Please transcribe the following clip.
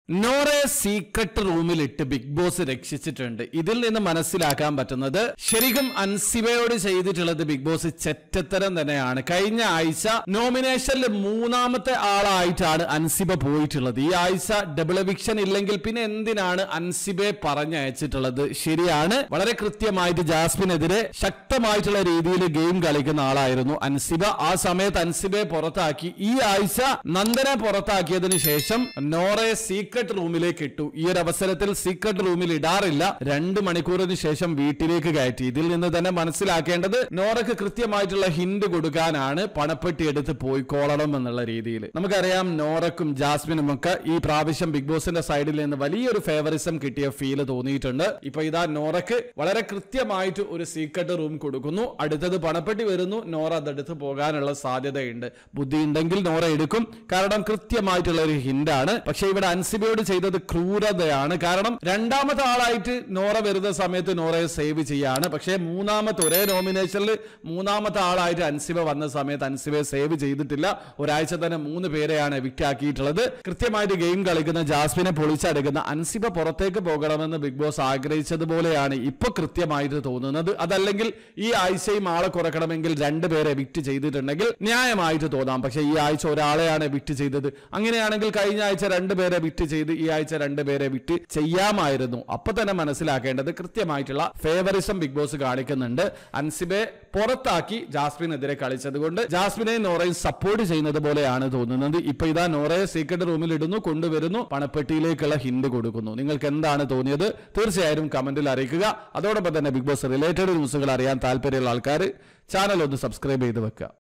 നോറയെ secret റൂമിലിട്ട് Bigg Boss രക്ഷിച്ചിട്ടുണ്ട്. ഇതിൽ നിന്ന് മനസ്സിലാക്കാൻ പറ്റുന്നത് ശരിക്കും അൻസിബയോട് ചെയ്തിട്ടുള്ളത് ബിഗ് ബോസ് ചെറ്റത്തരം തന്നെയാണ്. കഴിഞ്ഞ ആഴ്ച നോമിനേഷനിൽ മൂന്നാമത്തെ ആളായിട്ടാണ് അൻസിബ പോയിട്ടുള്ളത്. ഈ ആഴ്ച ഡബിൾ എവിക്ഷൻ ഇല്ലെങ്കിൽ പിന്നെ എന്തിനാണ് അൻസിബയെ പറഞ്ഞയച്ചിട്ടുള്ളത്? ശരിയാണ്, വളരെ കൃത്യമായിട്ട് ജാസ്മിനെതിരെ ശക്തമായിട്ടുള്ള രീതിയിൽ ഗെയിം കളിക്കുന്ന ആളായിരുന്നു അൻസിബ. ആ സമയത്ത് അൻസിബയെ പുറത്താക്കി. ഈ ആഴ്ച നന്ദനെ പുറത്താക്കിയതിനു ശേഷം നോറയെ സീക്രട്ട് റൂമിലേക്ക് ഇട്ടു. ഈ ഒരു അവസരത്തിൽ സീക്രട്ട് റൂമിൽ ഇടാറില്ല, 2 മണിക്കൂറിന് ശേഷം വീട്ടിലേക്ക് കയറ്റി. ഇതിൽ നിന്ന് തന്നെ മനസ്സിലാക്കേണ്ടത് നോറയ്ക്ക് കൃത്യമായിട്ടുള്ള ഹിന്റ് കൊടുക്കാനാണ് പണപ്പെട്ടി എടുത്ത് പോയിക്കോളണം എന്നുള്ള രീതിയിൽ. നമുക്കറിയാം നോറയ്ക്കും ജാസ്മിനും ഒക്കെ ഈ പ്രാവശ്യം ബിഗ് ബോസിന്റെ സൈഡിൽ നിന്ന് വലിയൊരു ഫേവറിസം കിട്ടിയ ഫീല് തോന്നിയിട്ടുണ്ട്. ഇപ്പൊ ഇതാ നോറയ്ക്ക് വളരെ കൃത്യമായിട്ട് ഒരു സീക്രട്ട് റൂം കൊടുക്കുന്നു. അടുത്തത് പണപ്പെട്ടി വരുന്നു. നോറ അതെടുത്ത് പോകാനുള്ള സാധ്യതയുണ്ട്. ബുദ്ധി ഉണ്ടെങ്കിൽ നോറ എടുക്കും, കാരണം കൃത്യമായിട്ടുള്ള ഒരു ഹിന്റാണ്. പക്ഷെ ഇവിടെ അൻസിബയോട് ചെയ്തത് ക്രൂരതയാണ്. കാരണം രണ്ടാമത്തെ ആളായിട്ട് നോറ വരുന്ന സമയത്ത് നോറയെ സേവ് ചെയ്യാണ്. പക്ഷേ മൂന്നാമത്തെ ഒരേ നോമിനേഷനിൽ മൂന്നാമത്തെ ആളായിട്ട് അൻസിബ വന്ന സമയത്ത് അൻസിബയെ സേവ് ചെയ്തിട്ടില്ല. ഒരാഴ്ച തന്നെ 3 പേരെയാണ് എവിക്റ്റ് ആക്കിയിട്ടുള്ളത്. കൃത്യമായിട്ട് ഗെയിം കളിക്കുന്ന ജാസ്മിനെ പൊളിച്ചടുക്കുന്ന അൻസിബ പുറത്തേക്ക് പോകണമെന്ന് ബിഗ് ബോസ് ആഗ്രഹിച്ചതുപോലെയാണ് ഇപ്പൊ കൃത്യമായിട്ട് തോന്നുന്നത്. അതല്ലെങ്കിൽ ഈ ആഴ്ചയും ആളെ കുറക്കണമെങ്കിൽ 2 പേരെ എവിക്റ്റ് ചെയ്തിട്ടുണ്ടെങ്കിൽ ന്യായമായിട്ട് തോന്നാം. പക്ഷെ ഈ ആഴ്ച ഒരാളെയാണ് എവിക്റ്റ് ചെയ്തത്. അങ്ങനെയാണെങ്കിൽ കഴിഞ്ഞ ആഴ്ച 2 പേരെ എവിക്റ്റ് ചെയ്ത് ഈ ആഴ്ച 2 പേരെ എവിക്റ്റ് ചെയ്യാമായിരുന്നു. അപ്പൊ തന്നെ മനസ്സിലാക്കേണ്ടത് കൃത്യമായിട്ടുള്ള ഫേവറിസം ബിഗ് ബോസ് കാണിക്കുന്നുണ്ട്. അൻസിബയെ പുറത്താക്കി ജാസ്മിനെതിരെ കളിച്ചത് കൊണ്ട് ജാസ്മിനെയും നോറയും സപ്പോർട്ട് ചെയ്യുന്നത് പോലെയാണ് തോന്നുന്നത്. ഇപ്പൊ ഇതാ നോറയെ സീക്രട്ട് റൂമിൽ ഇടുന്നു, കൊണ്ടുവരുന്നു, പണപ്പെട്ടിയിലേക്കുള്ള ഹിന്റ് കൊടുക്കുന്നു. നിങ്ങൾക്ക് എന്താണ് തോന്നിയത്? തീർച്ചയായും കമന്റിൽ അറിയിക്കുക. അതോടൊപ്പം തന്നെ ബിഗ് ബോസ് റിലേറ്റഡ് ന്യൂസുകൾ അറിയാൻ താല്പര്യമുള്ള ആൾക്കാർ ചാനൽ ഒന്ന് സബ്സ്ക്രൈബ് ചെയ്ത് വെക്കുക.